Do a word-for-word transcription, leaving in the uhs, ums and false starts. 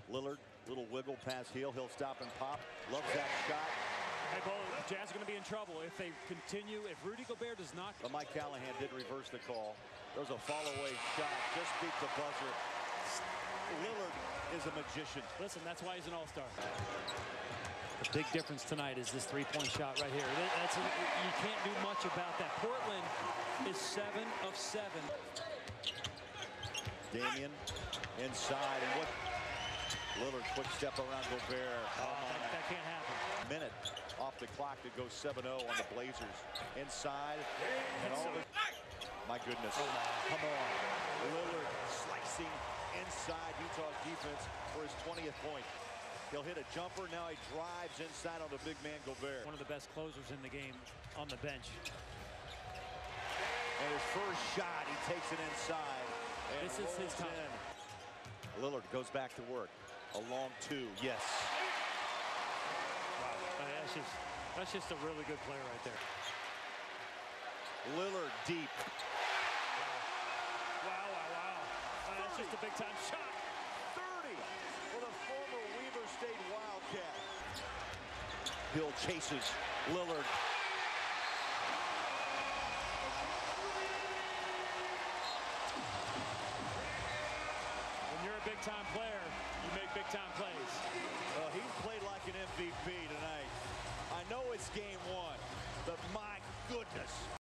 Lillard, little wiggle pass heel. He'll stop and pop. Loves that shot. Hey, Bo, the Jazz are going to be in trouble if they continue. If Rudy Gobert does not. But Mike Callahan did reverse the call. There was a fall-away shot. Just beat the buzzer. Lillard is a magician. Listen, that's why he's an all-star. The big difference tonight is this three-point shot right here. That's a, you can't do much about that. Portland is seven of seven. Damian inside, and what? Lillard quick step around Gobert. Oh, that, that can't happen. Minute off the clock to go seven oh on the Blazers. Inside, and all the, my goodness. Oh, come on. Lillard slicing inside Utah's defense for his twentieth point. He'll hit a jumper. Now he drives inside on the big man Gobert. One of the best closers in the game on the bench. And his first shot, he takes it inside. And this is his time. In. Lillard goes back to work. A long two, yes. Wow, that's just that's just a really good player right there. Lillard deep. Wow, wow, wow. Uh, that's just a big time shot. thirty for the former Weber State Wildcat. Hill chases Lillard. When you're a big time player, you make big time plays. Well, he's played like an M V P tonight. I know it's game one, but my goodness.